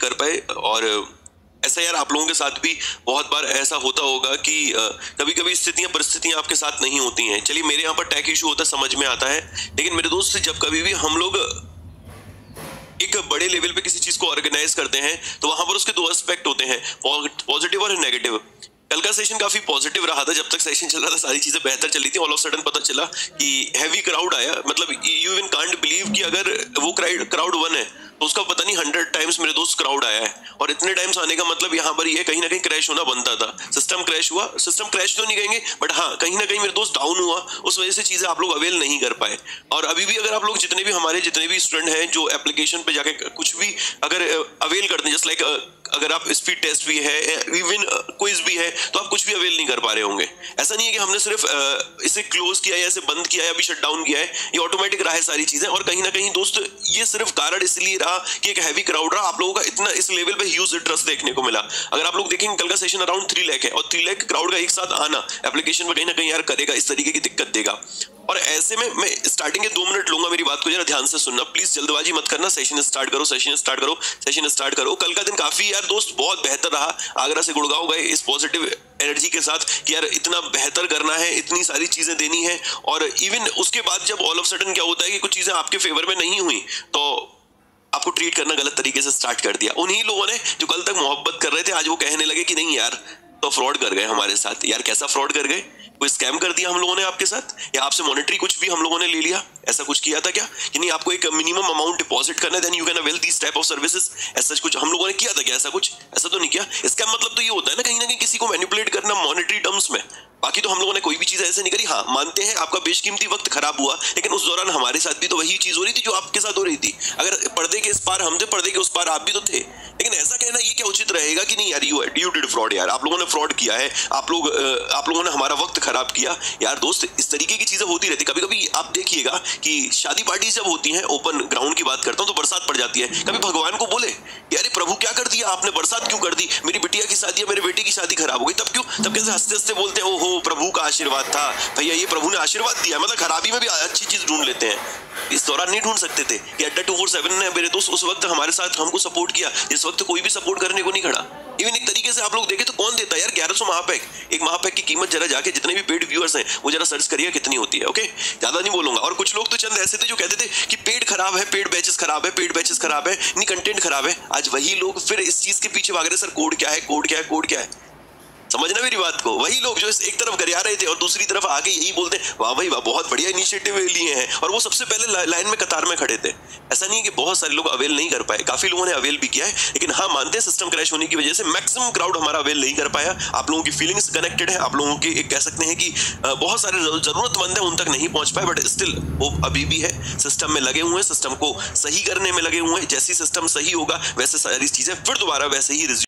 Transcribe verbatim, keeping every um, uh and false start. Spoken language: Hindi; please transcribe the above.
कर पाए। और ऐसा यार आप लोगों के साथ भी बहुत बार ऐसा होता होगा कि कभी कभी स्थितियां परिस्थितियां आपके साथ नहीं होती हैं। चलिए मेरे यहाँ पर टैक इशू होता है, समझ में आता है, लेकिन मेरे दोस्त जब कभी भी हम लोग एक बड़े लेवल पे किसी चीज को ऑर्गेनाइज करते हैं तो वहां पर उसके दो एस्पेक्ट होते हैं, पॉजिटिव और नेगेटिव। कल का सेशन काफी पॉजिटिव रहा था, जब तक सेशन चल रहा था सारी चीजें बेहतर चली थी। ऑल ऑफ सडन पता चला कि हैवी क्राउड आया, मतलब यू इवन कांट बिलीव कि अगर वो क्राउड वन है तो उसका पता नहीं हंड्रेड टाइम्स मेरे दोस्त क्राउड आया है। और इतने टाइम्स आने का मतलब यहाँ पर ये कहीं ना कहीं क्रैश होना बनता था। सिस्टम क्रैश हुआ, सिस्टम क्रैश तो नहीं कहेंगे बट हाँ कहीं ना कहीं मेरे दोस्त डाउन हुआ, उस वजह से चीजें आप लोग अवेल नहीं कर पाए। और अभी भी अगर आप लोग जितने भी हमारे जितने भी स्टूडेंट हैं जो एप्लीकेशन पे जाके कुछ भी अगर अवेल करते हैं, जस्ट लाइक अगर आप स्पीड टेस्ट भी है, इवन क्विज भी है, तो आप कुछ भी अवेल नहीं कर पा रहे होंगे। ऐसा नहीं है कि हमने सिर्फ इसे क्लोज किया है, इसे बंद किया है, अभी शट डाउन किया है, ये ऑटोमेटिक रहा है सारी चीजें। और कहीं ना कहीं दोस्त ये सिर्फ कारण इसलिए रहा कि एक हैवी क्राउड रहा, आप लोगों का इतना इस लेवल पे ह्यूज इंटरेस्ट देखने को मिला। अगर आप लोग देखेंगे कल का सेशन अराउंड थ्री लाख है और थ्री लाख क्राउड का एक साथ आना एप्लीकेशन में कहीं ना कहीं यार करेगा, इस तरीके की दिक्कत देगा। और ऐसे में मैं स्टार्टिंग के दो मिनट लूंगा, मेरी बात को जरा ध्यान से सुनना प्लीज, जल्दबाजी मत करना। सेशन स्टार्ट करो, सेशन स्टार्ट करो, सेशन स्टार्ट करो। कल का दिन काफी यार दोस्त बहुत बेहतर रहा, आगरा से गुड़गांव गए इस पॉजिटिव एनर्जी के साथ कि यार इतना बेहतर करना है, इतनी सारी चीजें देनी है। और इवन उसके बाद जब ऑल ऑफ सडन क्या होता है कि कुछ चीजें आपके फेवर में नहीं हुई तो आपको ट्रीट करना गलत तरीके से स्टार्ट कर दिया। उन्हीं लोगों ने जो कल तक मोहब्बत कर रहे थे आज वो कहने लगे कि नहीं यार तो फ्रॉड कर गए हमारे साथ। यार कैसा फ्रॉड कर गए? कोई स्कैम कर दिया हम लोगों ने आपके साथ, या आपसे मॉनेटरी कुछ भी हम लोगों ने ले लिया? ऐसा कुछ किया था क्या कि नहीं आपको एक मिनिमम अमाउंट डिपॉजिट करना है, then you can avail this type of services? ऐसा कुछ हम लोगों ने किया था क्या? ऐसा कुछ ऐसा तो नहीं किया। स्कैम मतलब तो ये होता है ना कहीं ना कहीं किसी को मैनिपुलेट करना मॉनेटरी टर्म्स में। बाकी तो हम लोगों ने कोई भी चीज ऐसे नहीं करी। हाँ मानते हैं आपका बेशकीमती वक्त खराब हुआ, लेकिन उस दौरान हमारे साथ भी तो वही चीज हो रही थी जो आपके साथ हो रही थी। अगर पर्दे के इस पार हम थे, पर्दे के उस पार आप भी तो थे। लेकिन ऐसा कहना ये क्या उचित रहेगा कि नहीं यार यू यू डिड फ्रॉड, यार आप लोगों ने फ्रॉड किया है, आप लोग आप लोगों ने हमारा वक्त खराब किया। यार दोस्त इस तरीके की चीजें होती रहती। कभी कभी आप देखिएगा कि शादी पार्टी जब होती हैं, ओपन ग्राउंड की बात करता हूँ, तो बरसात पड़ जाती है। कभी भगवान को बोले यार प्रभु क्या कर दिया आपने, बरसात क्यों कर दी, मेरी बिटिया की शादी मेरे बेटे की शादी खराब हो गई, तब क्यों? तब कैसे हंसते हंसते बोलते हैं ओहो प्रभु का आशीर्वाद था। भैया ये प्रभु ने आशीर्वाद दिया, मतलब खराबी में भी अच्छी चीज ढूंढ लेते हैं। इस दौरान नहीं ढूंढ सकते थे कि अड्डा टू फोर सेवन ने मेरे दोस्त उस वक्त हमारे साथ हमको सपोर्ट किया जिस वक्त कोई भी सपोर्ट करने को नहीं खड़ा। इवन एक तरीके से आप लोग देखें तो कौन देता है यार ग्यारह सौ महापैक? एक महापैक की कीमत जरा जाके जितने भी पेड व्यूअर्स हैं वो जरा सर्च करिए कितनी होती है। ओके ज्यादा नहीं बोलूंगा। और कुछ लोग तो चंद ऐसे थे जो कहते थे कि पेड खराब है, पेड बैचेस खराब है, पेड बैचेस खराब है, नहीं कंटेंट खराब है। आज वही लोग फिर इस चीज के पीछे भाग रहे, सर कोड क्या है, कोड क्या है, कोड क्या है? समझना मेरी बात को। वही लोग जो एक तरफ गरिया रहे थे और दूसरी तरफ आगे यही बोलते हैं वाह भाई वाह बहुत बढ़िया इनिशिएटिव लिए हैं, और वो सबसे पहले लाइन में कतार में खड़े थे। ऐसा नहीं है कि बहुत सारे लोग अवेल नहीं कर पाए, काफी लोगों ने अवेल भी किया है, लेकिन हाँ मानते हैं सिस्टम क्रैश होने की वजह से मैक्सिमम क्राउड हमारा अवेल नहीं कर पाया। आप लोगों की फीलिंग्स कनेक्टेड है, आप लोगों के एक कह सकते हैं कि बहुत सारे जरूरतमंद है उन तक नहीं पहुंच पाए, बट स्टिल वो अभी भी है, सिस्टम में लगे हुए हैं, सिस्टम को सही करने में लगे हुए हैं। जैसी सिस्टम सही होगा वैसे सारी चीजें फिर दोबारा वैसे ही